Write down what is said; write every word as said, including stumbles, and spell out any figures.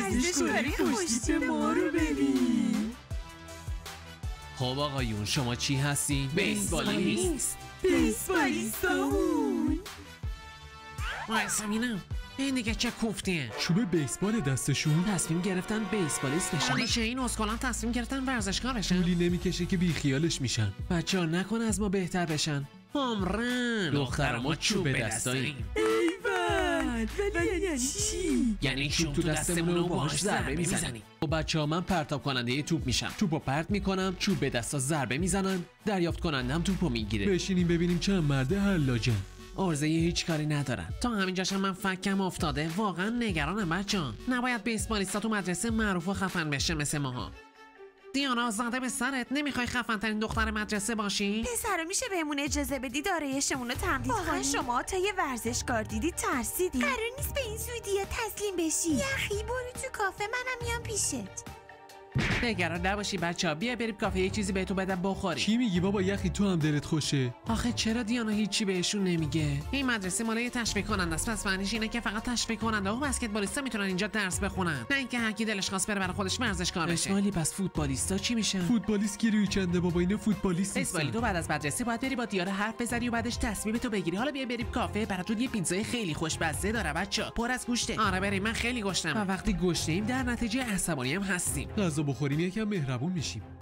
ورزشکاری خوشتیپ ما رو ببین. خب آقایون شما چی هستین؟ بیسبالیست. بیسبالیستامون. وایسا بینم این دیگه چه کوفتیه؟ چوب بیسبال دستشون تصمیم گرفتن بیسبالیست بشن. میشه این اسکلان تصمیم گرفتن ورزشکار بشن. طولی نمیکشه که بیخیالش میشن. بچه‌ها نکنه از ما بهتر بشن. عمرن دختر ما چوب دستاییم. ایول ولی یعنی چی؟ یعنی چوب تو دستمون رو باهاش ضربه میزنیم. خب بچه‌ها من پرتاب کننده توپ میشم. توپو پرت میکنم، چوب به دستا ضربه میزنن، دریافت کنندم توپو میگیره. بشینیم ببینیم چند مرد حلاجن. عرضه هیچ کاری ندارن. تا همینجاشم من فکم افتاده. واقعا نگرانم بچه‌ها. نباید بیسبالیستا تو مدرسه معروف و خفن بشه مثل ماها. دیانا زده به سرت، نمیخوای خفن ترین دختر مدرسه باشی؟ پسرا میشه بهمون اجازه بدید آرایشمون رو تمدید کنیم؟ واقعا شما تا یه ورزشکار دیدی ترسیدی؟ قرار نیست به این زودی تسلیم بشی. یخی برو تو کافه، منم میام پیشت. نگران نباشی بچه‌ها، بیا بریم کافه یه چیزی بهتون بدم بخوری. چی میگی بابا یخی تو هم دلت خوشه؟ آخه چرا دیانا هیچی بهشون نمیگه؟ این مدرسه مال یه تشویق کننده است، پس معنیش اینه که فقط تشویق کننده و بسکتبالیستا میتونن اینجا درس بخونن، نه اینکه هر کی دلش خواست بره برای خودش ورزشکار بشه. اسماعیلی پس فوتبالیستا چی میشن؟ فوتبالیست گیری چنده بابا، اینا فوتبالیست نیستن. اسماعیلی تو بعد از مدرسه باید بری با دیارا حرف بزنی و بعدش تصمیم تو بگیری. حالا بیا بریم کافه، براتون یه پیتزای خیلی خوشمزه داره بچه‌ها، پر از گوشته. آره بریم، من خیلی گشتم و وقتی گشتیم در نتیجه عصبانی هم هستیم. غذا بخوریم یکم مهربون میشیم.